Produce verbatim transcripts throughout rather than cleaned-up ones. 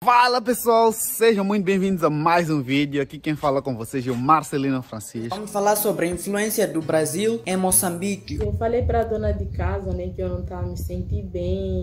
Fala pessoal, sejam muito bem-vindos a mais um vídeo. Aqui quem fala com vocês é o Marcelino Francisco. Vamos falar sobre a influência do Brasil em Moçambique. Eu falei para a dona de casa, né, que eu não estava me sentindo bem.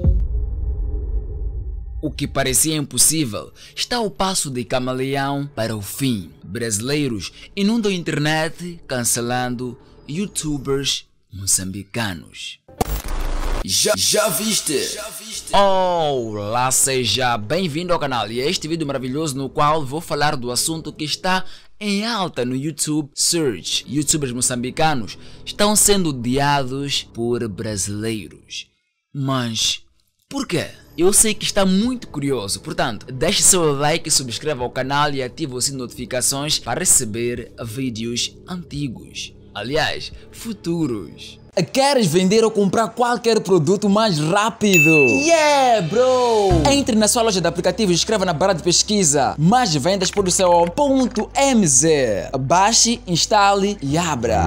O que parecia impossível está ao passo de camaleão para o fim. Brasileiros inundam a internet cancelando youtubers moçambicanos. Já, já viste? Já viste? Olá, seja bem-vindo ao canal e a este vídeo maravilhoso no qual vou falar do assunto que está em alta no YouTube Search. Youtubers moçambicanos estão sendo odiados por brasileiros. Mas por quê? Eu sei que está muito curioso, portanto, deixe seu like, subscreva ao canal e ative as notificações para receber vídeos antigos. Aliás, futuros. Queres vender ou comprar qualquer produto mais rápido? Yeah, bro! Entre na sua loja de aplicativos e escreva na barra de pesquisa Mais Vendas Produção ponto M Z. Baixe, instale e abra.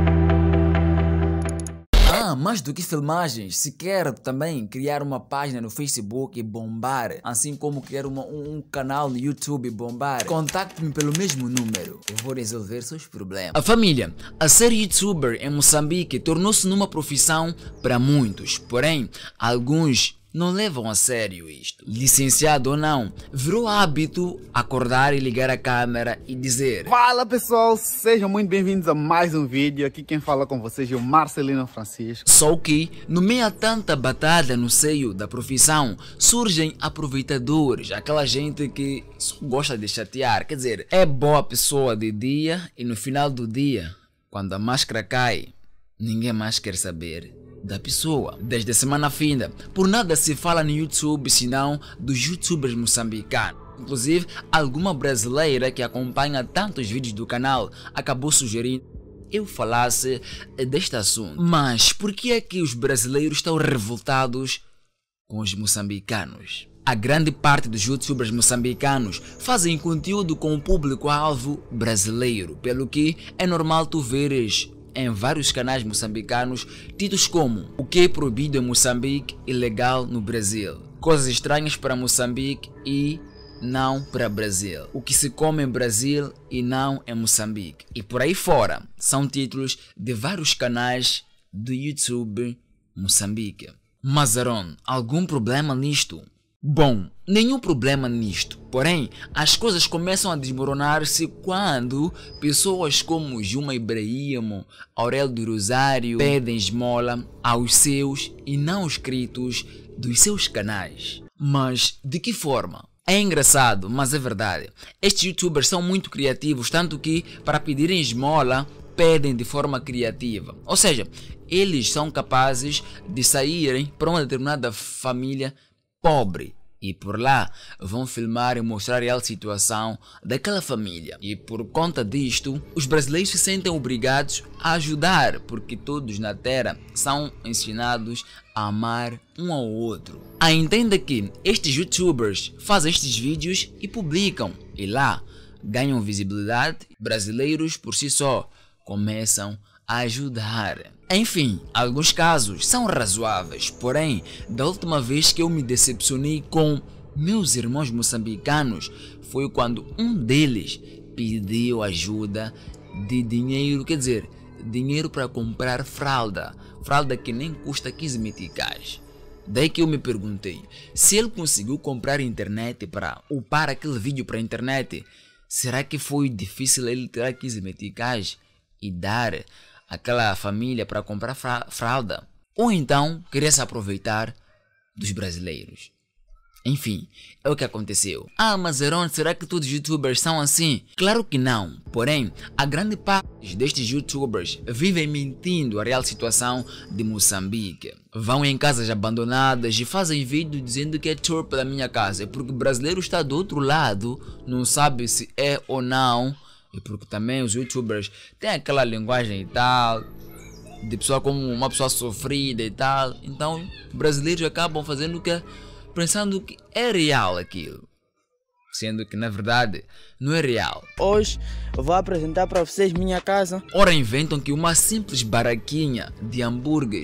Ah, mais do que filmagens, se quer também criar uma página no Facebook e bombar, assim como criar uma, um, um canal no YouTube e bombar, contacte-me pelo mesmo número. Eu vou resolver seus problemas. A família, a ser youtuber em Moçambique tornou-se numa profissão para muitos, porém, alguns não levam a sério isto. Licenciado ou não, virou hábito acordar e ligar a câmera e dizer: Fala pessoal, sejam muito bem-vindos a mais um vídeo. Aqui quem fala com vocês é o Marcelino Francisco. Só que, no meio a tanta batalha no seio da profissão, surgem aproveitadores, aquela gente que só gosta de chatear, quer dizer, é boa pessoa de dia e no final do dia, quando a máscara cai, ninguém mais quer saber da pessoa. Desde a semana finda, por nada se fala no YouTube senão dos youtubers moçambicanos. Inclusive, alguma brasileira que acompanha tantos vídeos do canal acabou sugerindo eu falasse deste assunto. Mas por que é que os brasileiros estão revoltados com os moçambicanos? A grande parte dos youtubers moçambicanos fazem conteúdo com o público-alvo brasileiro, pelo que é normal tu veres em vários canais moçambicanos títulos como o que é proibido em Moçambique e legal no Brasil, coisas estranhas para Moçambique e não para Brasil, o que se come em Brasil e não em Moçambique, e por aí fora. São títulos de vários canais do YouTube Moçambique. Mas Aron, algum problema nisto? Bom, nenhum problema nisto, porém as coisas começam a desmoronar-se quando pessoas como Juma Ibrahimo, Aurélio do Rosário pedem esmola aos seus e não inscritos dos seus canais. Mas de que forma? É engraçado, mas é verdade. Estes youtubers são muito criativos, tanto que para pedirem esmola pedem de forma criativa. Ou seja, eles são capazes de saírem para uma determinada família pobre e por lá vão filmar e mostrar a real situação daquela família, e por conta disto os brasileiros se sentem obrigados a ajudar, porque todos na terra são ensinados a amar um ao outro. A entenda que estes youtubers fazem estes vídeos e publicam, e lá ganham visibilidade. Brasileiros por si só começam a ajudar. Enfim, alguns casos são razoáveis, porém, da última vez que eu me decepcionei com meus irmãos moçambicanos foi quando um deles pediu ajuda de dinheiro, quer dizer, dinheiro para comprar fralda, fralda que nem custa quinze meticais. Daí que eu me perguntei, se ele conseguiu comprar internet para upar aquele vídeo para a internet, será que foi difícil ele tirar quinze meticais e dar aquela família para comprar fra fralda? Ou então queria se aproveitar dos brasileiros? Enfim, é o que aconteceu. Ah, mas Aron, será que todos os youtubers são assim? Claro que não. Porém, a grande parte destes youtubers vivem mentindo a real situação de Moçambique. Vão em casas abandonadas e fazem vídeo dizendo que é tour pela minha casa, porque o brasileiro está do outro lado, não sabe se é ou não. E porque também os youtubers têm aquela linguagem e tal, de pessoa como uma pessoa sofrida e tal. Então, brasileiros acabam fazendo o que? Pensando que é real aquilo, sendo que na verdade não é real. Hoje eu vou apresentar para vocês minha casa. Ora inventam que uma simples barraquinha de hambúrgueres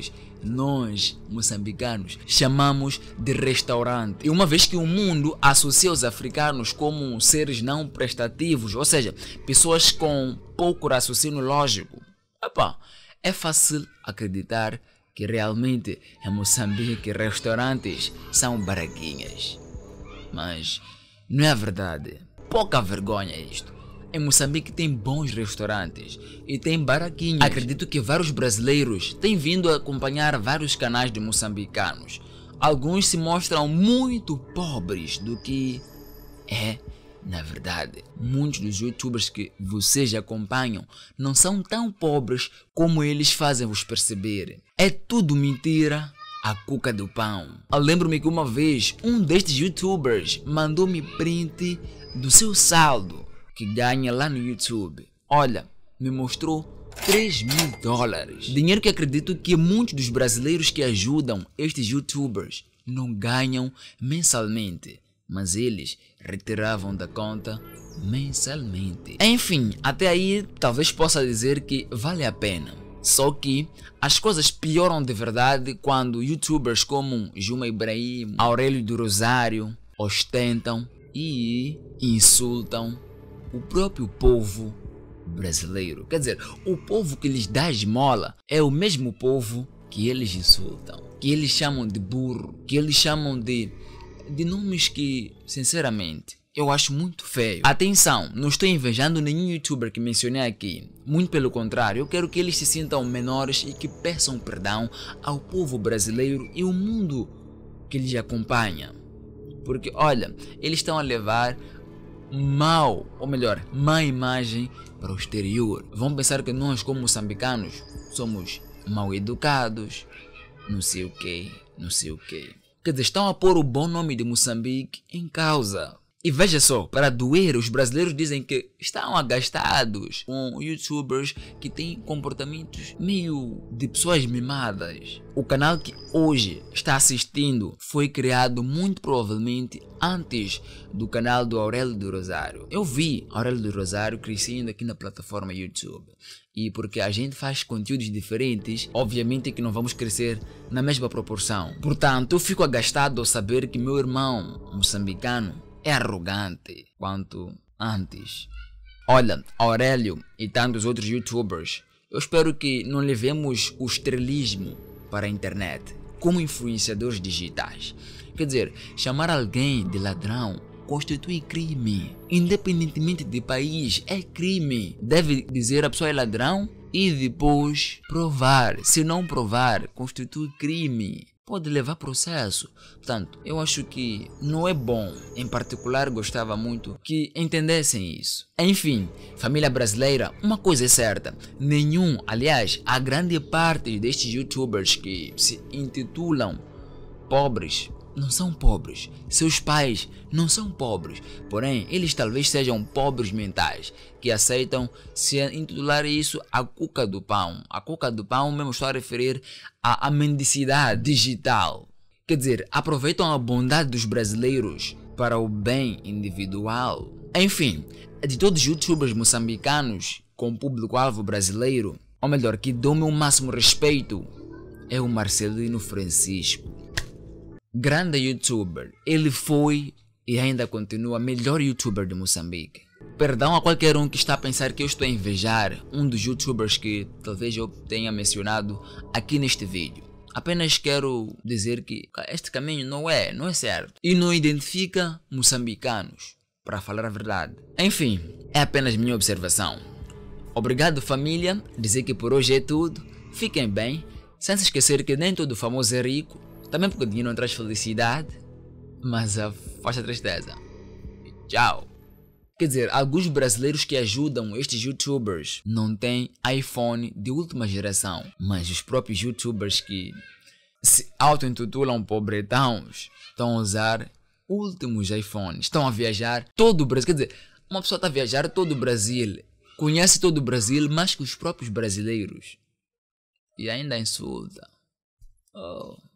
nós, moçambicanos, chamamos de restaurante. E uma vez que o mundo associa os africanos como seres não prestativos, ou seja, pessoas com pouco raciocínio lógico, epa, é fácil acreditar que realmente em Moçambique restaurantes são baraquinhas. Mas não é verdade. Pouca vergonha isto. Em Moçambique tem bons restaurantes e tem baraquinhas. Acredito que vários brasileiros têm vindo a acompanhar vários canais de moçambicanos. Alguns se mostram muito pobres do que é na verdade. Muitos dos youtubers que vocês acompanham não são tão pobres como eles fazem vos perceber. É tudo mentira. A cuca do pão. Eu lembro-me que uma vez um destes youtubers mandou-me print do seu saldo que ganha lá no YouTube. Olha, me mostrou três mil dólares. Dinheiro que acredito que muitos dos brasileiros que ajudam estes youtubers não ganham mensalmente, mas eles retiravam da conta mensalmente. Enfim, até aí talvez possa dizer que vale a pena. Só que as coisas pioram de verdade quando youtubers como Juma Ibrahim, Aurélio do Rosário ostentam e insultam o próprio povo brasileiro. Quer dizer, o povo que lhes dá esmola é o mesmo povo que eles insultam, que eles chamam de burro, que eles chamam de, de nomes que, sinceramente, eu acho muito feio. Atenção, não estou invejando nenhum youtuber que mencionei aqui. Muito pelo contrário, eu quero que eles se sintam menores e que peçam perdão ao povo brasileiro e ao mundo que lhes acompanha. Porque, olha, eles estão a levar mal, ou melhor, má imagem para o exterior. Vão pensar que nós, como moçambicanos, somos mal educados, não sei o que, não sei o que. Quer dizer, estão a pôr o bom nome de Moçambique em causa. E veja só, para doer, os brasileiros dizem que estão agastados com youtubers que têm comportamentos meio de pessoas mimadas. O canal que hoje está assistindo foi criado muito provavelmente antes do canal do Aurélio do Rosário. Eu vi Aurélio do Rosário crescendo aqui na plataforma YouTube. E porque a gente faz conteúdos diferentes, obviamente que não vamos crescer na mesma proporção. Portanto, eu fico agastado ao saber que meu irmão moçambicano é arrogante quanto antes. Olha, Aurélio e tantos outros youtubers, eu espero que não levemos o estrelismo para a internet como influenciadores digitais. Quer dizer, chamar alguém de ladrão constitui crime. Independentemente de país, é crime. Deve dizer a pessoa é ladrão e depois provar. Se não provar, constitui crime. Pode levar processo. Portanto, eu acho que não é bom. Em particular, gostava muito que entendessem isso. Enfim, família brasileira, uma coisa é certa. Nenhum, aliás, a grande parte destes youtubers que se intitulam pobres, não são pobres. Seus pais não são pobres. Porém, eles talvez sejam pobres mentais, que aceitam se intitular isso a cuca do pão. A cuca do pão mesmo estou a referir à, à mendicidade digital. Quer dizer, aproveitam a bondade dos brasileiros para o bem individual. Enfim, de todos os youtubers moçambicanos com público-alvo brasileiro, ou melhor, que dou meu máximo respeito, é o Marcelino Francisco. Grande youtuber, ele foi e ainda continua melhor youtuber de Moçambique. Perdão a qualquer um que está a pensar que eu estou a invejar um dos youtubers que talvez eu tenha mencionado aqui neste vídeo. Apenas quero dizer que este caminho não é, não é certo e não identifica moçambicanos, para falar a verdade. Enfim, é apenas minha observação. Obrigado família, dizer que por hoje é tudo. Fiquem bem, sem se esquecer que nem todo famoso é rico. Também porque o dinheiro não traz felicidade, mas afasta a tristeza. Tchau. Quer dizer, alguns brasileiros que ajudam estes youtubers não têm iPhone de última geração, mas os próprios youtubers que se auto-intitulam pobretãos estão a usar últimos iPhones, estão a viajar todo o Brasil. Quer dizer, uma pessoa está a viajar todo o Brasil, conhece todo o Brasil mais que os próprios brasileiros e ainda insulta. Oh.